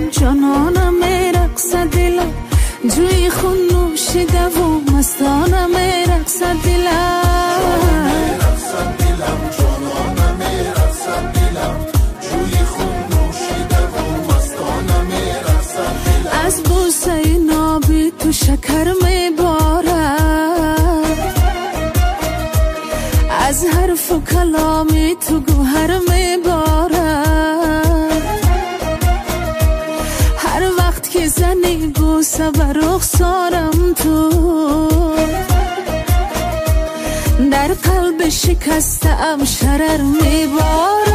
جانانم رقصد دلم جوی خون نوشیده و مستانم رقصد دلم جانانم رقصد دلم جوی خون نوشیده و مستانم رقصد دلم از بوسه نابی تو شکر میبارد از حرف و کلامی تو گوهر میبارد هر وقت که زنی بوسه بر رخسارم تو در قلب شکسته ام شرر میبارد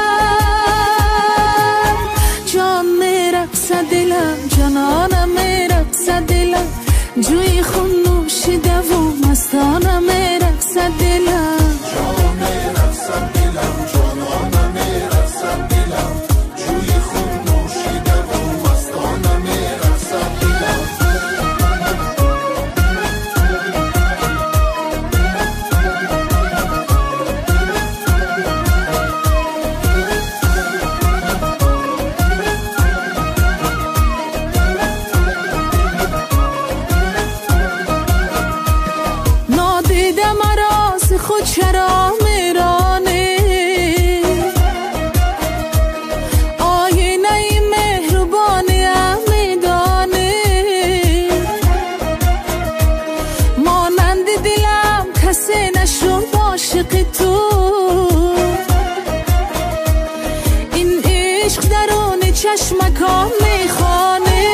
جان میرقصد دلم جانانم میرقصد دلم جوی خون نوشیده و مستانم میرقصد دلم جان میرقصد دلم جانانم میرقصد دلم جوی خون نوشیده و مستانم میرقصد دلم نادیده مرا ز خود چرا میرانی آینه مهربانی میدانی مانند دلم کسی نشد عاشق تو این عشق درون چشمکان میخوانی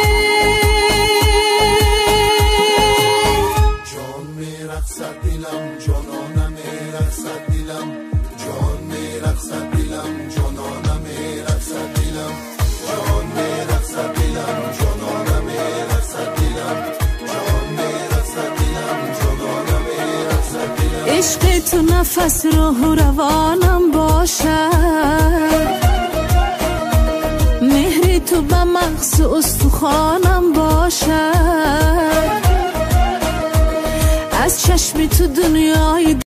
میرقصد دلم جانانم میرقصد دلم جان میرقصد دلم جانانم میرقصد دلم جان میرقصد دلم جانانم میرقصد دلم جان میرقصد دلم جانانم میرقصد دلم عشق تو نفس روح و روانم باشد مهری تو به مغز استخوانم باشد از چشمی تو دنیای